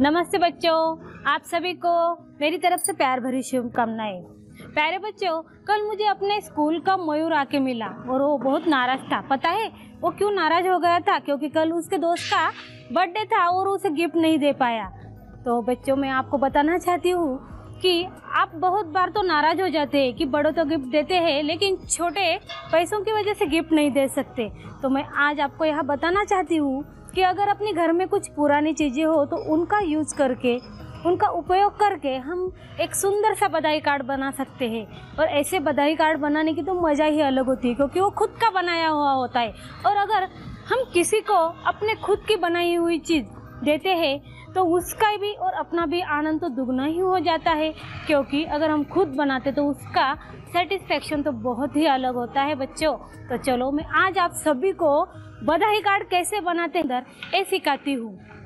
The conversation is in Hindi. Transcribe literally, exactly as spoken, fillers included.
नमस्ते बच्चों, आप सभी को मेरी तरफ से प्यार भरी शुभकामनाएं। प्यारे बच्चों, कल मुझे अपने स्कूल का मयूर आके मिला और वो बहुत नाराज था। पता है वो क्यों नाराज हो गया था? क्योंकि कल उसके दोस्त का बर्थडे था और उसे गिफ्ट नहीं दे पाया। तो बच्चों, मैं आपको बताना चाहती हूँ कि आप बहुत बार तो नाराज हो जाते हैं कि बड़ों तो गिफ्ट देते हैं लेकिन छोटे पैसों की वजह से गिफ्ट नहीं दे सकते। तो मैं आज आपको यह बताना चाहती हूँ कि अगर अपने घर में कुछ पुरानी चीज़ें हो तो उनका यूज़ करके, उनका उपयोग करके हम एक सुंदर सा बधाई कार्ड बना सकते हैं। और ऐसे बधाई कार्ड बनाने की तो मज़ा ही अलग होती है क्योंकि वो खुद का बनाया हुआ होता है। और अगर हम किसी को अपने खुद की बनाई हुई चीज़ देते हैं तो उसका भी और अपना भी आनंद तो दुगना ही हो जाता है, क्योंकि अगर हम खुद बनाते तो उसका सेटिस्फेक्शन तो बहुत ही अलग होता है बच्चों। तो चलो मैं आज आप सभी को बधाई कार्ड कैसे बनाते हैं ये सिखाती हूँ।